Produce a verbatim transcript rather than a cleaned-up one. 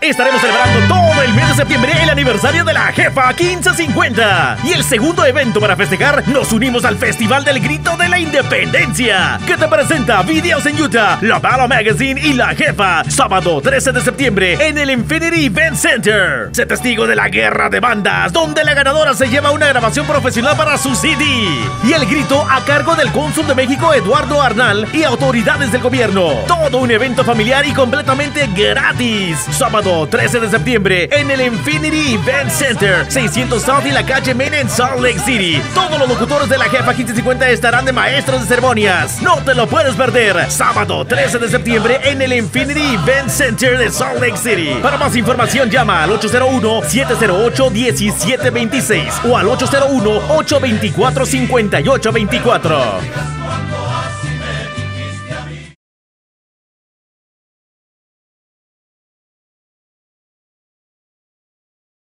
Estaremos celebrando todo el mes de septiembre el aniversario de la Jefa quince cincuenta. Y el segundo evento para festejar, nos unimos al Festival del Grito de la Independencia, que te presenta videos en Utah, la Battle Magazine y la Jefa. Sábado trece de septiembre en el Infinity Event Center. Sé testigo de la guerra de bandas, donde la ganadora se lleva una grabación profesional para su C D. Y el grito a cargo del cónsul de México, Eduardo Arnal, y autoridades del gobierno. Todo un evento familiar y completamente gratis. Sábado trece de septiembre en el Infinity Event Center, seiscientos South y la calle Main en Salt Lake City. Todos los locutores de la Jefa quince cincuenta estarán de maestros de ceremonias. No te lo puedes perder. Sábado trece de septiembre en el Infinity Event Center de Salt Lake City. Para más información llama al ocho cero uno, siete cero ocho, uno siete dos seis o al ocho cero uno, ocho dos cuatro, cinco ocho dos cuatro.